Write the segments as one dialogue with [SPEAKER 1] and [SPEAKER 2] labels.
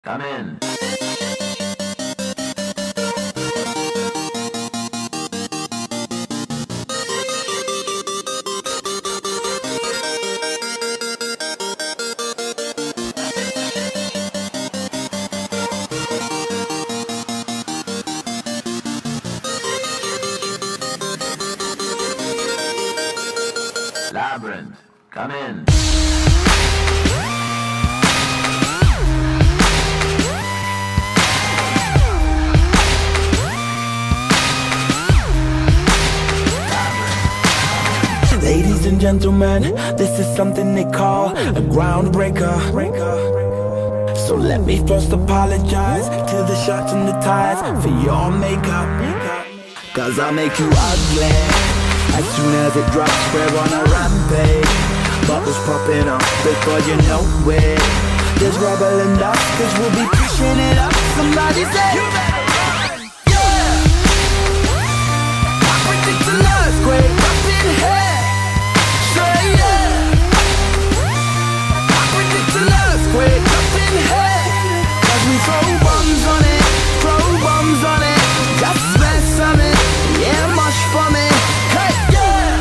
[SPEAKER 1] Come in. Labyrinth, come in.
[SPEAKER 2] Ladies and gentlemen, this is something they call a groundbreaker. So let me first apologize to the shirts and the ties for your makeup, cause I make you ugly as soon as it drops. We're on a rampage, bubbles popping up before you know it. There's rubble and dust, cause we'll be pushing it up. Somebody say you better run, yeah. I predict an earthquake up in here, say yeah. I predict an earthquake up in here, cause we throw bombs on it, throw bombs on it. Just mess on it, yeah, mush for me. Hey, yeah.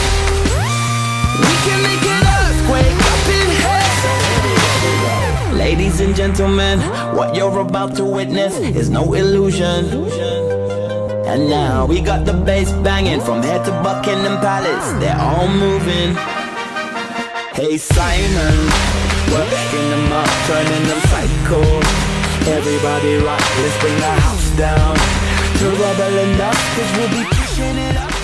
[SPEAKER 2] We can make an earthquake up in here. Ladies and gentlemen, what you're about to witness is no illusion. And now we got the bass banging from here to Buckingham Palace. They're all moving. Hey Simon, working them up, turning them psycho. Everybody rock, let's bring the house down to rubble and dust, cause we'll be pushing it up.